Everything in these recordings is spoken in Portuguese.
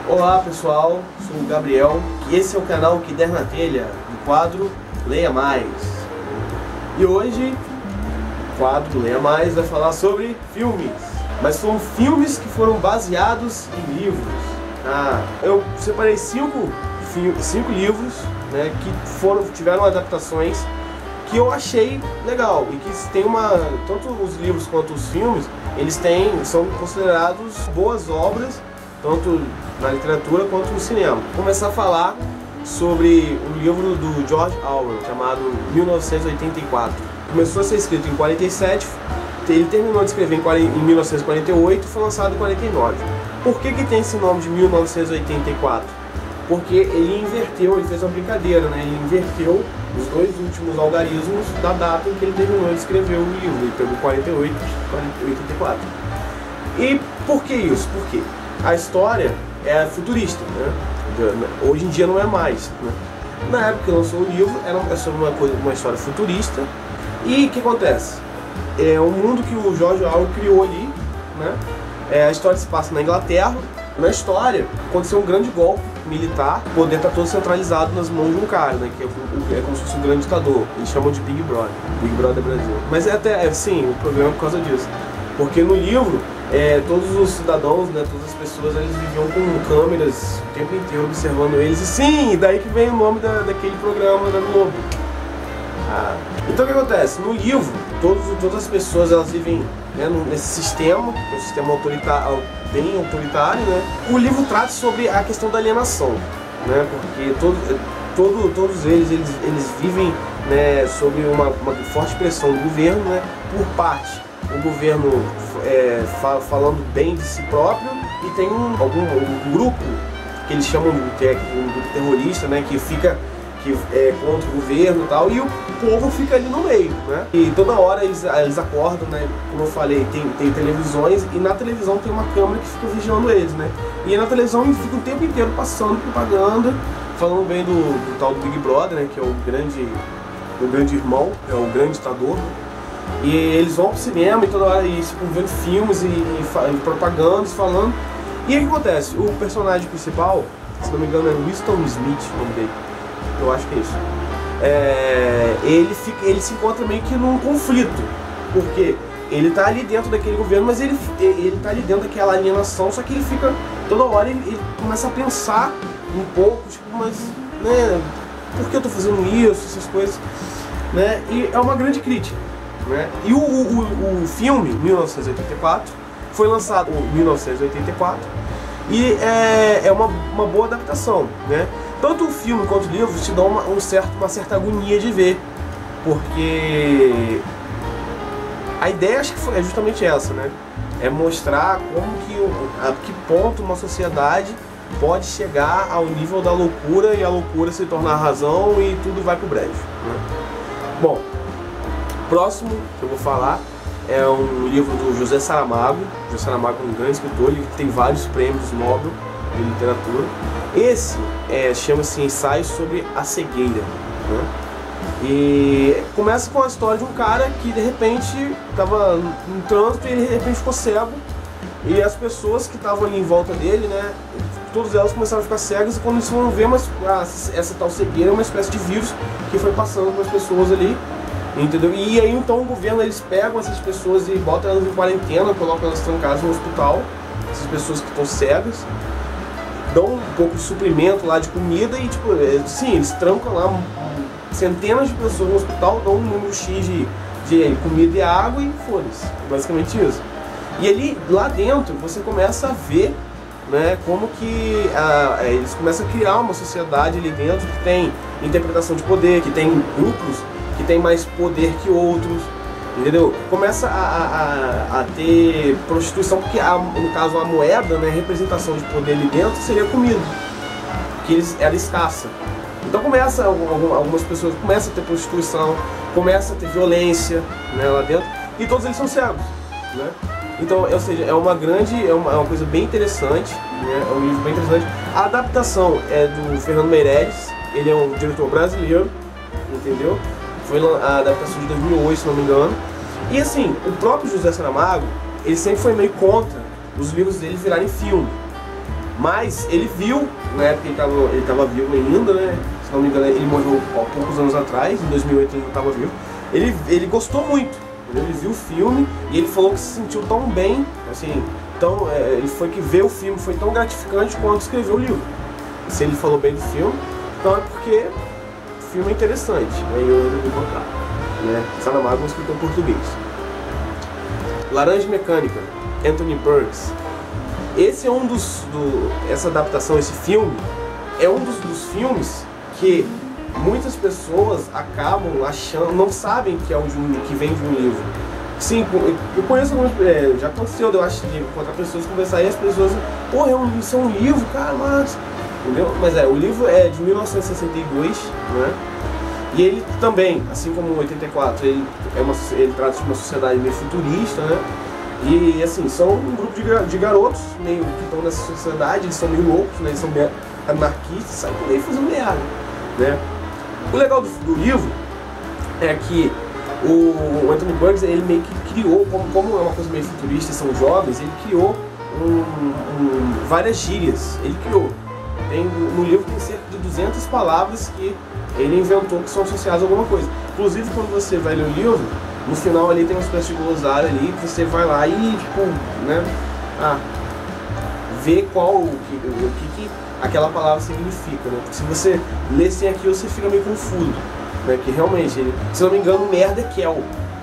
Olá pessoal, sou o Gabriel e esse é o canal Que Der na Telha, do quadro Leia Mais. E hoje o quadro Leia Mais vai falar sobre filmes, mas são filmes que foram baseados em livros. Eu separei cinco livros, né, que tiveram adaptações que eu achei legal e que tem tanto os livros quanto os filmes, são considerados boas obras, tanto na literatura quanto no cinema. Vou começar a falar sobre o livro do George Orwell, chamado 1984. Começou a ser escrito em 47, ele terminou de escrever em 1948 e foi lançado em 49. Por que tem esse nome de 1984? Porque ele fez uma brincadeira, né? Ele inverteu os dois últimos algarismos da data em que ele terminou de escrever o livro. Ele pegou 48 e 84. E por que isso? Porque a história é futurista, né? Hoje em dia não é mais, né? Na época que lançou o livro, era sobre uma história futurista. E o que acontece? É um mundo que o George Orwell criou ali, né? A história se passa na Inglaterra. Na história, aconteceu um grande golpe militar, o poder está todo centralizado nas mãos de um cara, né, que é como se fosse um grande ditador. Eles chamam de Big Brother Brasil. Mas sim, o problema é por causa disso. Porque no livro, todos os cidadãos, né, todas as pessoas, eles viviam com câmeras o tempo inteiro observando eles. E sim, daí que vem o nome daquele programa da Globo. Então o que acontece? No livro, todas as pessoas elas vivem, né, nesse sistema, um sistema bem autoritário, né? O livro trata sobre a questão da alienação, né? Porque todos eles vivem, né, sob uma forte pressão do governo, né? Por parte, o governo falando bem de si próprio, e tem um grupo que eles chamam de um grupo terrorista, né? Que é contra o governo e tal, e o povo fica ali no meio, né? E toda hora eles acordam, né? Como eu falei, tem televisões, e na televisão tem uma câmera que fica vigiando eles, né? E na televisão eles ficam o tempo inteiro passando propaganda, falando bem do tal do Big Brother, né? Que é o grande irmão, é o grande ditador. E eles vão pro cinema e toda hora eles ficam vendo filmes e propagandas, falando. E aí o que acontece? O personagem principal, se não me engano é Winston Smith, o nome dele. Eu acho que é isso. Ele se encontra meio que num conflito, porque ele tá ali dentro daquele governo, mas ele tá ali dentro daquela alienação, só que ele fica, toda hora ele começa a pensar um pouco, tipo, mas, né, por que eu tô fazendo isso, essas coisas, né, e é uma grande crítica, né, e o filme, 1984, foi lançado em 1984, e é uma boa adaptação, né. Tanto o filme quanto o livro te dão uma certa agonia de ver, porque a ideia acho que é justamente essa, né? É mostrar a que ponto uma sociedade pode chegar ao nível da loucura e a loucura se tornar razão e tudo vai pro brejo, né? Bom, próximo que eu vou falar é um livro do José Saramago. José Saramago é um grande escritor, ele tem vários prêmios Nobel de literatura. Esse chama-se Ensaio sobre a Cegueira, né? E começa com a história de um cara que de repente estava no trânsito e ele de repente ficou cego, e as pessoas que estavam ali em volta dele, né, todas elas começaram a ficar cegas, e quando eles foram ver, essa tal cegueira é uma espécie de vírus que foi passando para as pessoas ali, entendeu? E aí então o governo, eles pegam essas pessoas e botam elas em quarentena, colocam elas trancadas no hospital, essas pessoas que estão cegas, dão um pouco de suprimento lá de comida e, tipo, sim, eles trancam lá centenas de pessoas no hospital, dão um número X de comida e água e foda-se, basicamente isso. E ali, lá dentro, você começa a ver, né, como que eles começam a criar uma sociedade ali dentro que tem interpretação de poder, que tem grupos que tem mais poder que outros, entendeu? Começa a ter prostituição, porque no caso a moeda, né, a representação de poder ali dentro seria comida, que era escassa. Então algumas pessoas começam a ter prostituição, começa a ter violência, né, lá dentro, e todos eles são cegos, né? Então, ou seja, é uma coisa bem interessante, né? É um livro bem interessante. A adaptação é do Fernando Meirelles, ele é um diretor brasileiro, entendeu? Foi a adaptação de 2008, se não me engano. E assim, o próprio José Saramago, ele sempre foi meio contra os livros dele virarem filme. Mas ele viu, na época ele tava vivo ainda, né? Se não me engano, ele morreu há poucos anos atrás, em 2008 ele não estava vivo. Ele gostou muito, ele viu o filme e ele falou que se sentiu tão bem, assim, ele foi que ver o filme foi tão gratificante quanto escrever o livro. E se ele falou bem do filme, então é porque o filme é interessante, aí eu resolvi colocar, né? Saramago é um escritor português. Laranja Mecânica, Anthony Burgess. Esse é essa adaptação, esse filme, é um dos filmes que muitas pessoas acabam achando, não sabem que que vem de um livro. Sim, eu conheço algumas, já aconteceu, eu acho, de encontrar pessoas, conversar e as pessoas, pô, isso é um livro, cara, mas... Entendeu? Mas o livro é de 1962, né? E ele também, assim como o 84, ele trata de uma sociedade meio futurista, né? E assim, são um grupo de garotos meio que estão nessa sociedade, eles são meio loucos, né? Eles são anarquistas, saem por aí fazendo merda, né? O legal do livro é que o Anthony Burgess, ele meio que criou, como é uma coisa meio futurista e são jovens, ele criou várias gírias, ele criou. No livro tem cerca de 200 palavras que ele inventou que são associadas a alguma coisa. Inclusive, quando você vai ler o livro, no final ali tem uma espécie de glossário ali que você vai lá e, tipo, né, vê o que aquela palavra significa, né? Porque se você lê sem aquilo, você fica meio confuso, né? Que realmente, se não me engano, merda é Kel,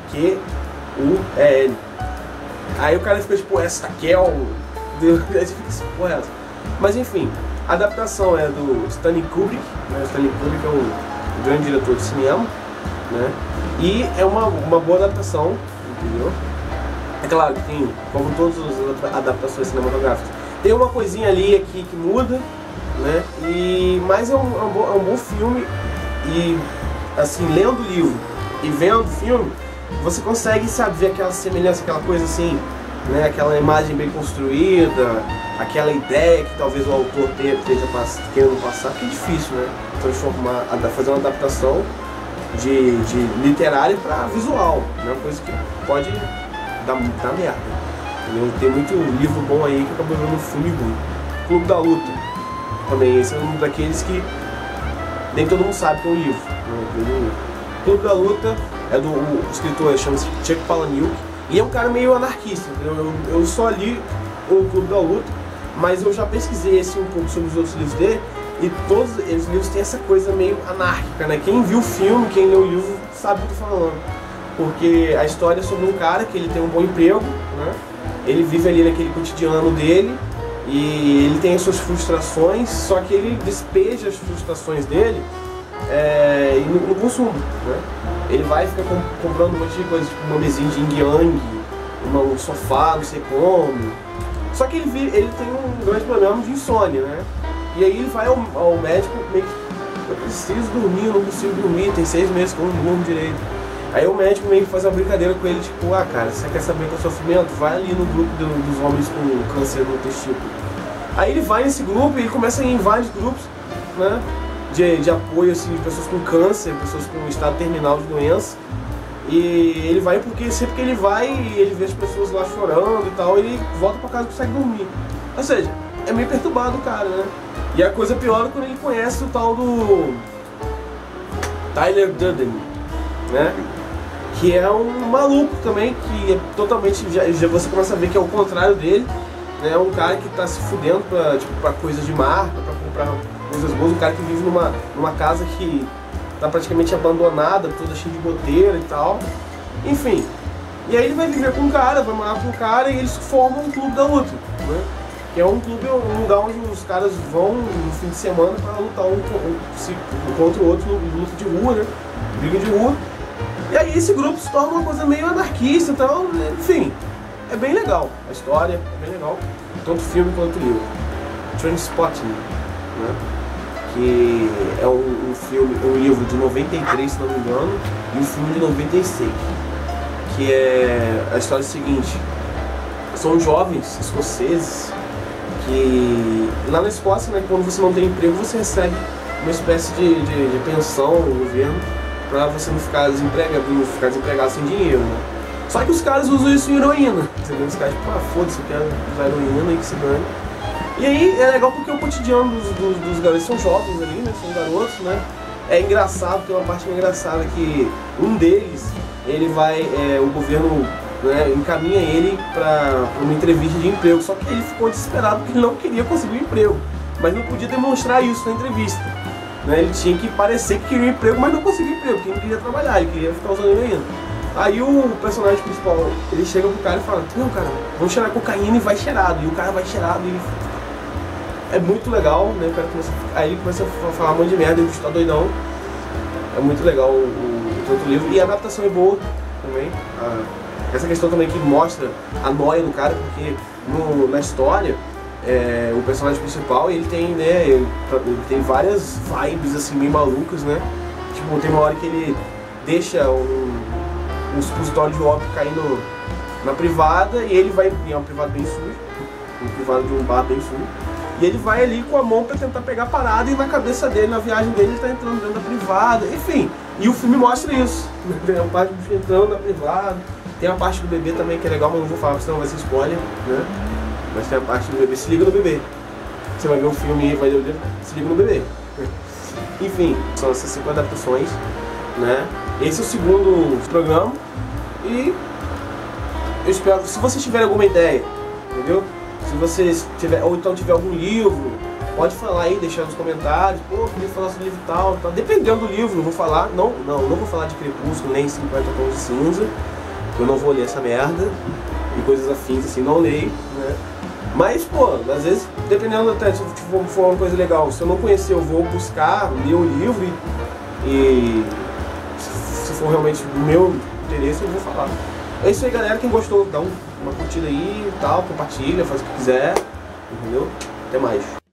Q-U-E-L. Aí o cara fica tipo, essa Kel, aí você fica assim, porra, essa. Mas enfim, a adaptação é do Stanley Kubrick, né? Stanley Kubrick é um grande diretor de cinema, né? E é uma boa adaptação, entendeu? É claro que tem, como todas as adaptações cinematográficas, tem uma coisinha ali aqui que muda, né? Mas é um bom filme. E assim, lendo o livro e vendo o filme, você consegue, sabe, ver aquela semelhança, aquela coisa assim, né? Aquela imagem bem construída, aquela ideia que talvez o autor esteja querendo passar, que é difícil, né? Fazer uma adaptação de literário para visual, né? Uma coisa que pode dar merda. Entendeu? Tem muito livro bom aí que acabou vendo um filme ruim. Clube da Luta também, esse é um daqueles que nem todo mundo sabe que é um livro, né? Clube da Luta é o escritor, chama-se Chuck Palahniuk, e é um cara meio anarquista, entendeu? Eu só li o Clube da Luta, mas eu já pesquisei um pouco sobre os outros livros dele, e todos os livros têm essa coisa meio anárquica, né? Quem viu o filme, quem leu o livro, sabe o que eu tô falando. Porque a história é sobre um cara que ele tem um bom emprego, né? Ele vive ali naquele cotidiano dele, e ele tem as suas frustrações, só que ele despeja as frustrações dele no consumo, né? Ele vai ficar comprando um monte de coisa, tipo uma mesinha de yin-yang, um sofá, não sei como. Só que ele tem um grande problema de insônia, né? E aí ele vai ao médico meio que, eu preciso dormir, eu não consigo dormir, tem 6 meses que eu não durmo direito. Aí o médico meio que faz uma brincadeira com ele, tipo, cara, você quer saber qual é o sofrimento? Vai ali no grupo dos homens com câncer no testículo. Aí ele vai nesse grupo e ele começa a ir em vários grupos, né? De apoio, assim, de pessoas com câncer, pessoas com estado terminal de doença. E ele vai porque sempre que ele vai, ele vê as pessoas lá chorando e tal, ele volta pra casa e consegue dormir. Ou seja, é meio perturbado o cara, né? E a coisa pior é quando ele conhece o tal do Tyler Durden, né? Que é um maluco também, que é totalmente, já você começa a ver que é o contrário dele, né? É um cara que tá se fudendo pra coisas de marca, pra comprar coisas boas, um cara que vive numa casa que tá praticamente abandonada, toda cheia de goteira e tal. Enfim, e aí ele vai viver com um cara, vai morar com um cara e eles formam um clube da luta, né? Que é um clube, um lugar onde os caras vão no fim de semana para lutar um contra o outro, luta de rua, né? Briga de rua. E aí esse grupo se torna uma coisa meio anarquista e tal, enfim. É bem legal, a história é bem legal, tanto filme quanto livro. Trainspotting, né? Que é um livro de 93, se não me engano, e um filme de 96. Que é a história seguinte: são jovens escoceses que lá na Escócia, né, quando você não tem emprego, você recebe uma espécie de pensão do governo pra você não ficar desempregado sem dinheiro, né? Só que os caras usam isso em heroína, entendeu? Os caras tipo, foda-se, eu quero usar heroína e que se dane. E aí é legal porque o cotidiano dos garotos são jovens ali, né? São garotos, né? É engraçado, tem uma parte engraçada que um deles, ele vai, o governo, né, encaminha ele para uma entrevista de emprego, só que ele ficou desesperado porque ele não queria conseguir um emprego, mas não podia demonstrar isso na entrevista, né? Ele tinha que parecer que queria um emprego, mas não conseguia um emprego, porque ele não queria trabalhar, ele queria ficar usando ele ainda. Aí o personagem principal, ele chega pro cara e fala: não, cara, vamos cheirar cocaína, e vai cheirado, e o cara vai cheirado, e ele... É muito legal, né? O cara aí ele começa a falar um monte de merda, ele está doidão. É muito legal o outro livro. E a adaptação é boa também. Essa questão também que mostra a noia do cara, porque na história, o personagem principal, ele tem, né, ele tem várias vibes assim, meio malucas, né? Tipo, tem uma hora que ele deixa um supositório de ópio caindo na privada, e ele vai, é um privado bem sujo, um privado de um bar bem sujo. E ele vai ali com a mão pra tentar pegar a parada, e na cabeça dele, na viagem dele, ele tá entrando dentro da privada, enfim. E o filme mostra isso. Tem a parte do entrando na privada, tem a parte do bebê também que é legal, mas não vou falar, senão vai ser spoiler, né? Mas tem a parte do bebê, se liga no bebê. Você vai ver o filme e vai ler o livro, se liga no bebê. Enfim, são essas 5 adaptações, né? Esse é o segundo programa, e eu espero que, se vocês tiverem alguma ideia, entendeu? Se vocês tiver, ou então tiver algum livro, pode falar aí, deixar nos comentários. Pô, queria falar sobre livro tal, tal. Dependendo do livro, eu vou falar. Não vou falar de Crepúsculo, nem 50 Tons de Cinza. Eu não vou ler essa merda. E coisas afins, assim, não leio, né? Mas, pô, às vezes, dependendo até, se for uma coisa legal, se eu não conhecer, eu vou buscar, ler o livro e se for realmente do meu interesse, eu vou falar. É isso aí, galera. Quem gostou, dá uma curtida aí e tal, compartilha, faz o que quiser, entendeu? Até mais.